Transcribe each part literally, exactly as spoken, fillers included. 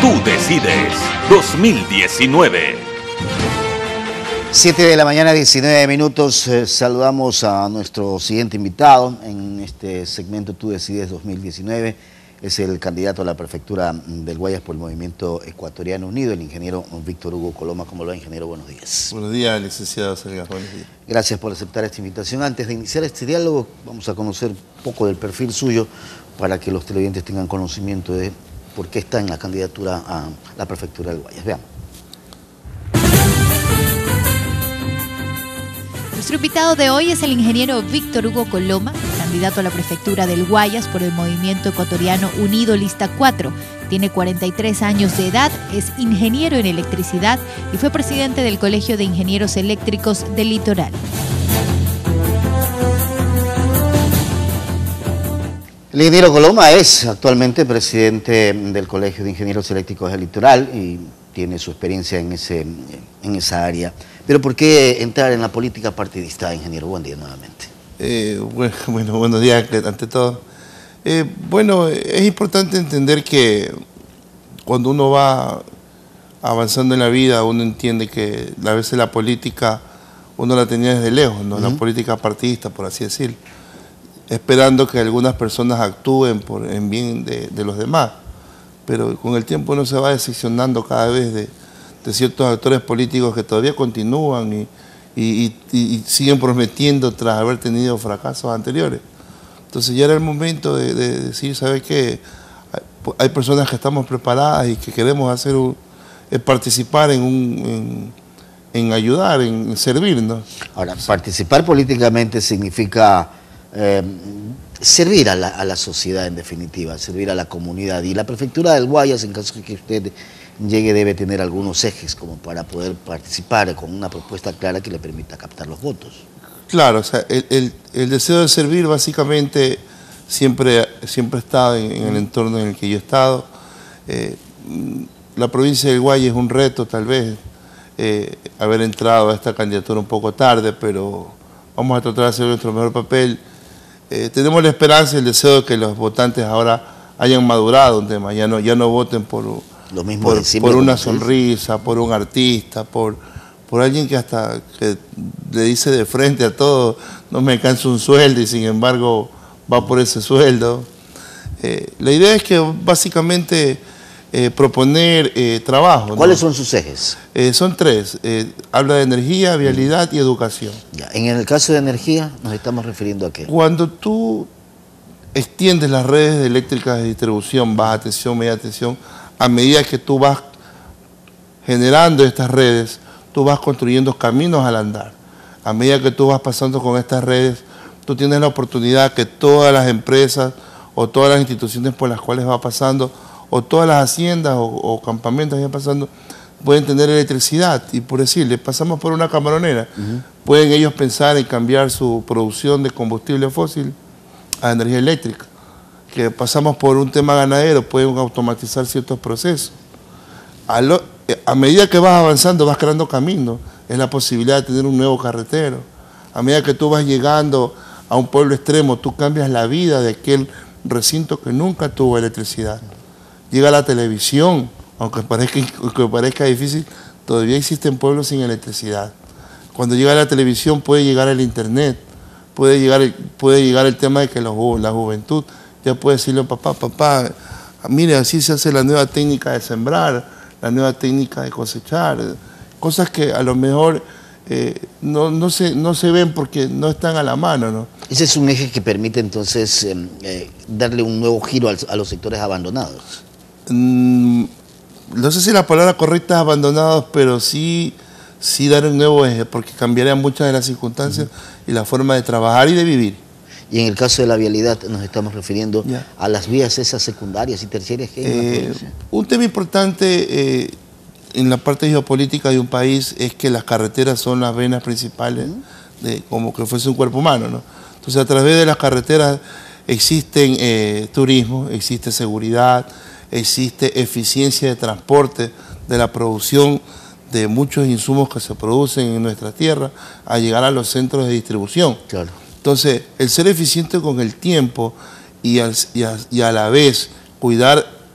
Tú decides dos mil diecinueve. siete de la mañana, diecinueve minutos. Eh, saludamos a nuestro siguiente invitado en este segmento Tú decides dos mil diecinueve. Es el candidato a la prefectura del Guayas por el Movimiento Ecuatoriano Unido, el ingeniero Víctor Hugo Coloma. ¿Cómo lo va, ingeniero? Buenos días. Buenos días, licenciado Sergio. Buenos días. Gracias por aceptar esta invitación. Antes de iniciar este diálogo, vamos a conocer un poco del perfil suyo para que los televidentes tengan conocimiento de por qué está en la candidatura a la prefectura del Guayas. Veamos. Nuestro invitado de hoy es el ingeniero Víctor Hugo Coloma, candidato a la prefectura del Guayas por el Movimiento Ecuatoriano Unido Lista cuatro. Tiene cuarenta y tres años de edad, es ingeniero en electricidad y fue presidente del Colegio de Ingenieros Eléctricos del Litoral. El ingeniero Coloma es actualmente presidente del Colegio de Ingenieros Eléctricos del Litoral y tiene su experiencia en, ese, en esa área. Pero ¿por qué entrar en la política partidista, ingeniero? Buen día nuevamente. Eh, bueno, bueno, buenos días ante todo. Eh, bueno, es importante entender que cuando uno va avanzando en la vida, uno entiende que a veces la política uno la tenía desde lejos, ¿no? Uh-huh. La política partidista, por así decirlo, esperando que algunas personas actúen por, en bien de, de los demás. Pero con el tiempo uno se va decepcionando cada vez de, de ciertos actores políticos que todavía continúan y, y, y, y siguen prometiendo tras haber tenido fracasos anteriores. Entonces ya era el momento de, de decir, ¿sabes qué? Hay, hay personas que estamos preparadas y que queremos hacer un, es participar en, un, en, en ayudar, en servirnos. Ahora, participar políticamente significa eh, servir a la, a la sociedad en definitiva, servir a la comunidad. Y la prefectura del Guayas, en caso de que usted llegue, debe tener algunos ejes como para poder participar con una propuesta clara que le permita captar los votos. Claro, o sea, el, el, el deseo de servir básicamente siempre, siempre ha estado en, en el entorno en el que yo he estado. Eh, la provincia del Guayas es un reto tal vez, eh, haber entrado a esta candidatura un poco tarde, pero vamos a tratar de hacer nuestro mejor papel. Eh, tenemos la esperanza y el deseo de que los votantes ahora hayan madurado un tema, ya no, ya no voten por, Lo mismo por, por una sonrisa, dice. por un artista, por, por alguien que hasta que le dice de frente a todo, no me alcanza un sueldo y sin embargo va por ese sueldo. Eh, la idea es que básicamente eh, proponer eh, trabajo. ¿Cuáles ¿no? son sus ejes? Eh, son tres, eh, habla de energía, vialidad y educación. Ya. En el caso de energía, ¿nos estamos refiriendo a qué? Cuando tú extiendes las redes eléctricas de distribución, baja tensión, media tensión, a medida que tú vas generando estas redes, tú vas construyendo caminos al andar. A medida que tú vas pasando con estas redes, tú tienes la oportunidad que todas las empresas o todas las instituciones por las cuales va pasando, o todas las haciendas o, o campamentos que van pasando, pueden tener electricidad. Y por decirle, pasamos por una camaronera, uh-huh. pueden ellos pensar en cambiar su producción de combustible fósil a energía eléctrica. Que pasamos por un tema ganadero, pueden automatizar ciertos procesos. A, lo, a medida que vas avanzando, vas creando caminos, es la posibilidad de tener un nuevo carretero. A medida que tú vas llegando a un pueblo extremo, tú cambias la vida de aquel recinto que nunca tuvo electricidad. Llega la televisión, aunque parezca, aunque parezca difícil, todavía existen pueblos sin electricidad. Cuando llega la televisión puede llegar el internet, puede llegar, puede llegar el tema de que la, la juventud ya puede decirle a papá, papá, mire, así se hace la nueva técnica de sembrar, la nueva técnica de cosechar, cosas que a lo mejor eh, no, no, se, no se ven porque no están a la mano, ¿no? Ese es un eje que permite entonces eh, eh, darle un nuevo giro al, a los sectores abandonados. Mm, no sé si la palabra correcta es abandonados, pero sí, sí dar un nuevo eje, porque cambiarían muchas de las circunstancias uh-huh. y la forma de trabajar y de vivir. Y en el caso de la vialidad nos estamos refiriendo yeah. a las vías esas secundarias y terciarias que hay en eh, la provincia. Un tema importante eh, en la parte geopolítica de un país es que las carreteras son las venas principales, uh-huh. de, como que fuese un cuerpo humano, ¿no? Entonces a través de las carreteras existen eh, turismo, existe seguridad, existe eficiencia de transporte de la producción de muchos insumos que se producen en nuestra tierra a llegar a los centros de distribución. Claro. Entonces, el ser eficiente con el tiempo y, al, y, a, y a la vez cuidar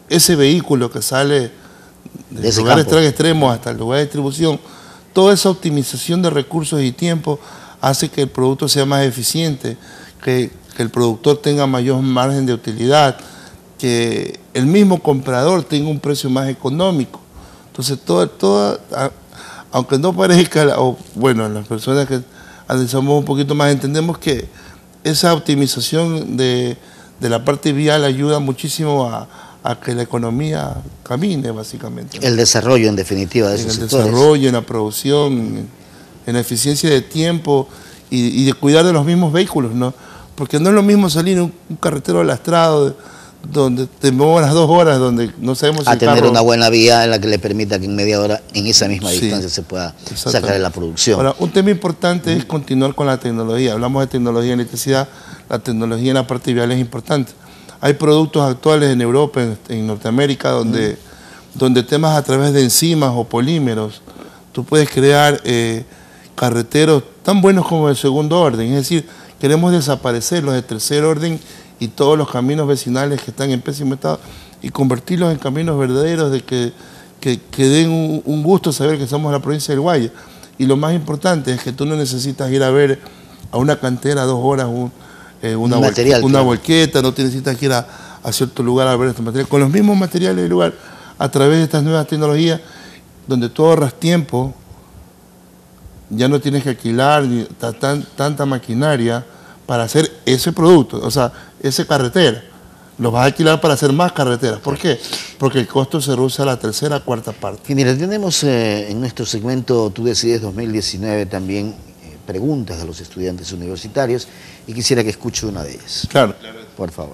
ese vehículo que sale de ese lugares campo. tan extremos hasta el lugar de distribución, toda esa optimización de recursos y tiempo hace que el producto sea más eficiente, que, que el productor tenga mayor margen de utilidad, que el mismo comprador tenga un precio más económico. Entonces, todo, todo, aunque no parezca, o bueno, las personas que analizamos un poquito más entendemos que esa optimización de, de la parte vial ayuda muchísimo a, a que la economía camine, básicamente, ¿no? El desarrollo, en definitiva, de En esos el sectores. desarrollo, en la producción, en, en la eficiencia de tiempo y, y de cuidar de los mismos vehículos, ¿no? Porque no es lo mismo salir en un, un carretero lastrado donde te muevas dos horas, donde no sabemos si A el tener carro... una buena vía en la que le permita que en media hora, en esa misma Sí, distancia, se pueda exactamente. sacar de la producción. Ahora, un tema importante es continuar con la tecnología. Hablamos de tecnología en electricidad, la tecnología en la parte vial es importante. Hay productos actuales en Europa, en, en Norteamérica, donde, mm. donde temas a través de enzimas o polímeros, tú puedes crear eh, carreteros tan buenos como de segundo orden. Es decir, queremos desaparecer los de tercer orden y todos los caminos vecinales que están en pésimo estado y convertirlos en caminos verdaderos de que, que, que den un, un gusto saber que somos la provincia del Guayas. Y lo más importante es que tú no necesitas ir a ver a una cantera dos horas un, eh, una, un material, una claro. volqueta, no necesitas ir a, a cierto lugar a ver estos materiales. Con los mismos materiales del lugar, a través de estas nuevas tecnologías, donde tú ahorras tiempo, ya no tienes que alquilar ni tan, tanta maquinaria para hacer ese producto, o sea, ese carretera. Lo vas a alquilar para hacer más carreteras. ¿Por qué? Porque el costo se reduce a la tercera, cuarta parte. Y mira, tenemos eh, en nuestro segmento Tú Decides dos mil diecinueve también eh, preguntas a los estudiantes universitarios y quisiera que escuche una de ellas. Claro. Por favor.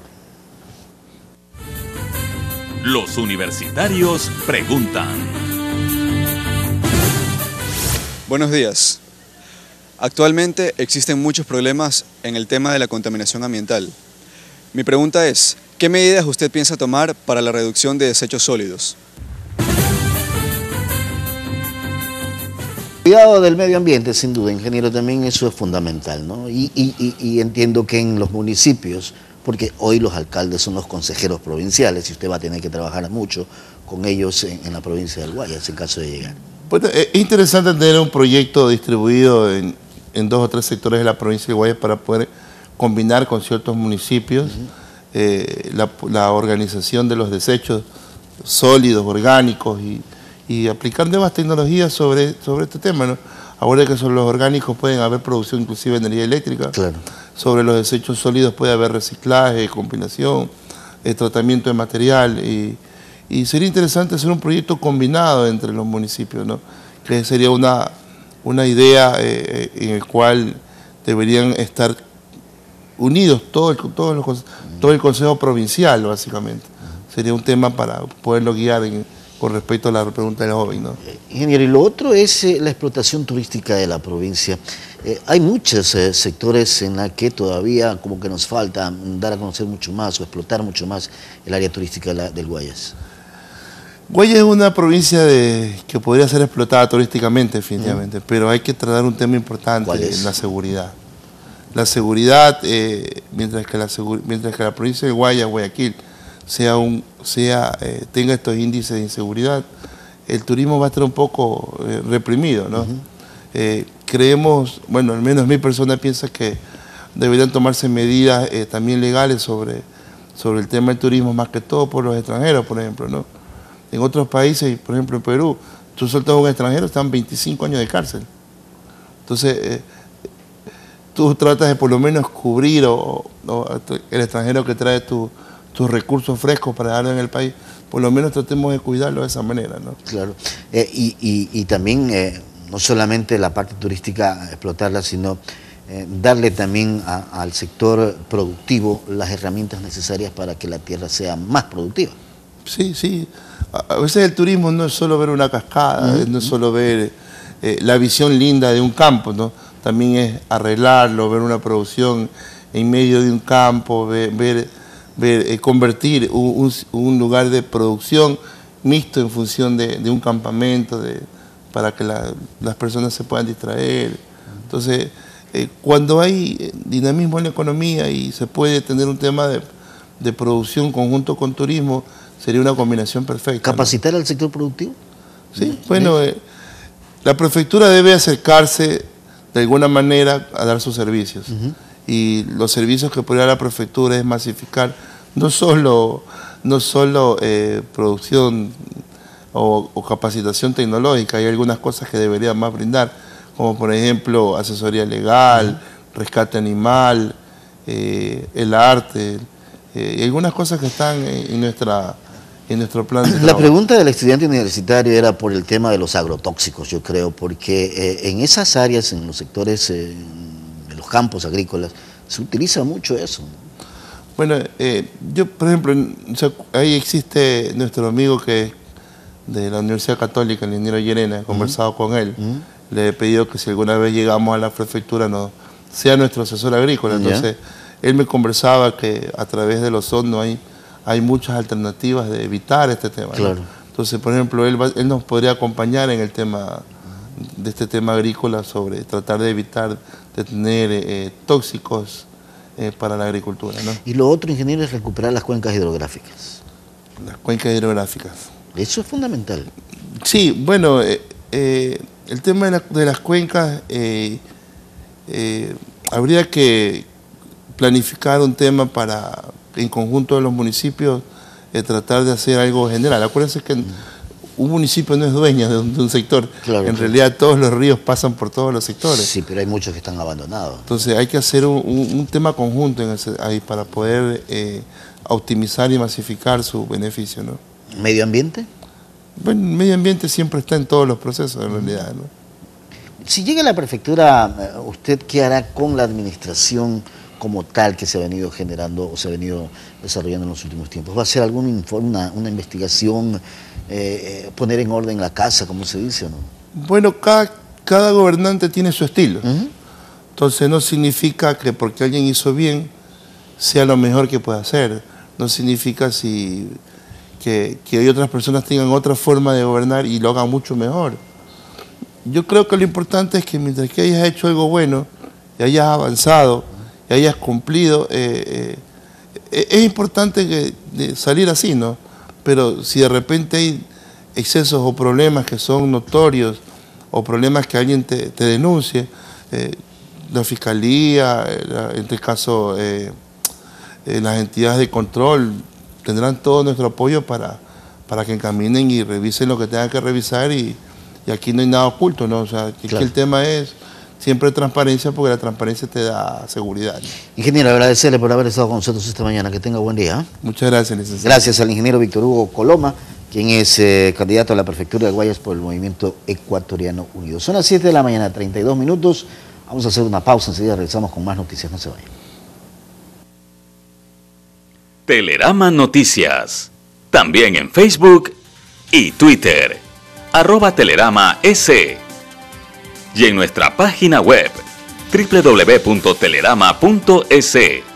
Los universitarios preguntan. Buenos días. Actualmente existen muchos problemas en el tema de la contaminación ambiental. Mi pregunta es, ¿qué medidas usted piensa tomar para la reducción de desechos sólidos? Cuidado del medio ambiente, sin duda, ingeniero, también eso es fundamental, ¿no? Y, y, y, y entiendo que en los municipios, porque hoy los alcaldes son los consejeros provinciales y usted va a tener que trabajar mucho con ellos en, en la provincia del Guayas, en caso de llegar. Pues es interesante tener un proyecto distribuido en, en dos o tres sectores de la provincia de Guayas para poder combinar con ciertos municipios uh-huh. eh, la, la organización de los desechos sólidos, orgánicos y, y aplicar nuevas tecnologías sobre, sobre este tema, ¿no? Ahora que sobre los orgánicos pueden haber producción inclusive de energía eléctrica, claro. Sobre los desechos sólidos puede haber reciclaje, combinación, eh, tratamiento de material y Y sería interesante hacer un proyecto combinado entre los municipios, ¿no? Que sería una, una idea eh, en el cual deberían estar unidos todo el, todo, los, todo el Consejo Provincial, básicamente. Sería un tema para poderlo guiar en, con respecto a la pregunta de la joven, ¿no? Ingeniero, y lo otro es eh, la explotación turística de la provincia. Eh, hay muchos eh, sectores en la que todavía como que nos falta dar a conocer mucho más o explotar mucho más el área turística de la, del Guayas. Guayas es una provincia de, que podría ser explotada turísticamente, definitivamente, mm. pero hay que tratar un tema importante, la seguridad. La seguridad, eh, mientras, que la mientras que la provincia de Guayas, Guayaquil, sea un, sea, eh, tenga estos índices de inseguridad, el turismo va a estar un poco eh, reprimido, ¿no? Uh-huh. eh, creemos, bueno, al menos mi persona piensa que deberían tomarse medidas eh, también legales sobre, sobre el tema del turismo, más que todo por los extranjeros, por ejemplo, ¿no? En otros países, por ejemplo en Perú, tú sueltas a un extranjero, están veinticinco años de cárcel. Entonces, eh, tú tratas de por lo menos cubrir o, o el extranjero que trae tu, tus recursos frescos para darlo en el país, por lo menos tratemos de cuidarlo de esa manera, ¿no? Claro. Eh, y, y, y también, eh, no solamente la parte turística, explotarla, sino eh, darle también a, al sector productivo las herramientas necesarias para que la tierra sea más productiva. Sí, sí. A veces el turismo no es solo ver una cascada, uh-huh. no es solo ver eh, la visión linda de un campo, ¿no? También es arreglarlo, ver una producción en medio de un campo, ver, ver, ver eh, convertir un, un, un lugar de producción mixto en función de, de un campamento, de, para que la, las personas se puedan distraer. Entonces, eh, cuando hay dinamismo en la economía y se puede tener un tema de, de producción conjunto con turismo, sería una combinación perfecta. ¿Capacitar ¿no? al sector productivo? Sí, bueno, eh, la prefectura debe acercarse de alguna manera a dar sus servicios. Uh-huh. Y los servicios que podría dar la prefectura es masificar no solo, no solo eh, producción o, o capacitación tecnológica, hay algunas cosas que debería más brindar, como por ejemplo asesoría legal, uh-huh. rescate animal, eh, el arte, eh, y algunas cosas que están en, en, nuestra, en nuestro plan de trabajo. La pregunta del estudiante universitario era por el tema de los agrotóxicos, yo creo, porque eh, en esas áreas, en los sectores, eh, de los campos agrícolas, se utiliza mucho eso. Bueno, eh, yo por ejemplo, o sea, ahí existe nuestro amigo que es de la Universidad Católica, el ingeniero Llerena, he conversado uh-huh. con él, uh-huh. le he pedido que si alguna vez llegamos a la prefectura no sea nuestro asesor agrícola, entonces yeah. él me conversaba que a través de los hornos hay, hay muchas alternativas de evitar este tema. Claro. ¿no? Entonces, por ejemplo, él, va, él nos podría acompañar en el tema de este tema agrícola sobre tratar de evitar de tener eh, tóxicos eh, para la agricultura, ¿no? Y lo otro, ingeniero, es recuperar las cuencas hidrográficas. Las cuencas hidrográficas. Eso es fundamental. Sí, bueno, eh, eh, el tema de, la, de las cuencas, eh, eh, habría que planificar un tema para, en conjunto de los municipios, eh, tratar de hacer algo general. Acuérdense que un municipio no es dueño de un, de un sector, claro, en claro. realidad todos los ríos pasan por todos los sectores. Sí, pero hay muchos que están abandonados. Entonces hay que hacer un, un, un tema conjunto en ese, ahí para poder eh, optimizar y masificar su beneficio, ¿no? ¿Medio ambiente? Bueno, el medio ambiente siempre está en todos los procesos, en realidad, ¿no? Si llega a la prefectura, ¿usted qué hará con la administración como tal que se ha venido generando o se ha venido desarrollando en los últimos tiempos? ¿Va a hacer algún informe, una, una investigación, eh, poner en orden la casa, como se dice o no? Bueno, cada, cada gobernante tiene su estilo. Uh-huh. Entonces no significa que porque alguien hizo bien sea lo mejor que puede hacer. No significa si, que, que hay otras personas tengan otra forma de gobernar y lo hagan mucho mejor. Yo creo que lo importante es que mientras que hayas hecho algo bueno y hayas avanzado y hayas cumplido, eh, eh, es importante que, de salir así, ¿no? Pero si de repente hay excesos o problemas que son notorios o problemas que alguien te, te denuncie, eh, la fiscalía, la, en este caso eh, eh, las entidades de control tendrán todo nuestro apoyo para, para que encaminen y revisen lo que tengan que revisar y, y aquí no hay nada oculto, ¿no? O sea, que, claro. que el tema es siempre transparencia, porque la transparencia te da seguridad. Ingeniero, agradecerle por haber estado con nosotros esta mañana. Que tenga buen día. Muchas gracias, licenciado. Gracias al ingeniero Víctor Hugo Coloma, quien es eh, candidato a la prefectura de Guayas por el Movimiento Ecuatoriano Unido. Son las siete de la mañana, treinta y dos minutos. Vamos a hacer una pausa, enseguida regresamos con más noticias. No se vayan. Telerama Noticias. También en Facebook y Twitter. Arroba Telerama S. Y en nuestra página web doble u doble u doble u punto telerama punto es.